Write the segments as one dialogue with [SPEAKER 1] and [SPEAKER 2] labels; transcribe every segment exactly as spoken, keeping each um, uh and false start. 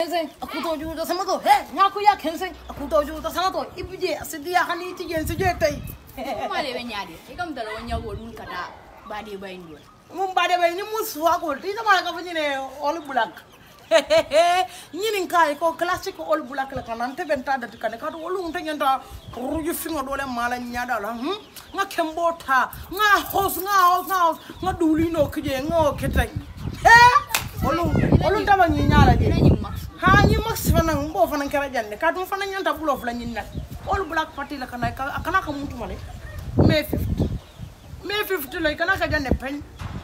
[SPEAKER 1] Kensing, aku tahu juga sama tu. Heh, ngaku ya kensing, aku tahu juga sama tu. Ibu je, sedia kan itu je sejetai.
[SPEAKER 2] Male benyadi. Ikam talo nya golun kata badi bayin dua.
[SPEAKER 1] Mum badi bayin ni musuh aku. Tidak malah kau punya ni all black. Ini kai ko klasik all black lah kan nanti bentar dah kan kau ulung tanya dah rujuk finger dole malah nyada lah. Hmm, ngah kembota, ngah house, ngah house, ngah house, ngah duli no kerja, ngah ketek. Heh, ulung, ulung tak bangi nyala je. Ha ni max fanang bo fanang kerajan ne kadum fanang nyanta bulo fla nyin nak all black party la kana kana ka muntu male May fifth May fifth la kana ka janne pen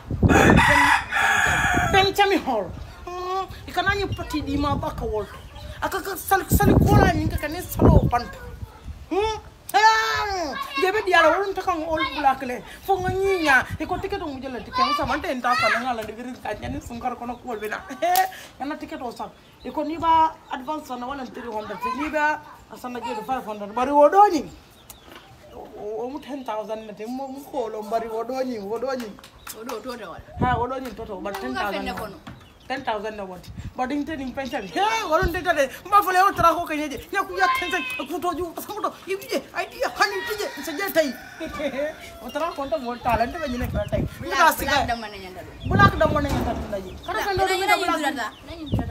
[SPEAKER 1] pen chami hall ikana ni party di ma ba ka wol aka ka sal sal ko la ni ka kan salo pan hm debe dia la won ta kan all black le fo ngani nya e ko ticket mu jela ticket sa man ten ta sa ngala de gir ka nyani sunkar kono ko bena kana ticket o sa e ko ni ba advance na wala three hundred ni ba asana je five hundred bari wodo ni o mu ten thousand na te mo ko lo bari wodo ni wodo ni
[SPEAKER 2] Odo to da wala.
[SPEAKER 1] ha wodo ni toto but ten thousand ten thousand na what but in ten pension he wodo te te ma fole o tra ko kenye je ya ku ya ten ku to ju sa mo to ibi je idea hani je se je tai o tra ko to mo talent be ni ka tai
[SPEAKER 2] Bulak bulak da mana nyanda.
[SPEAKER 1] bulak da mana nyanda ji kada kan do bulak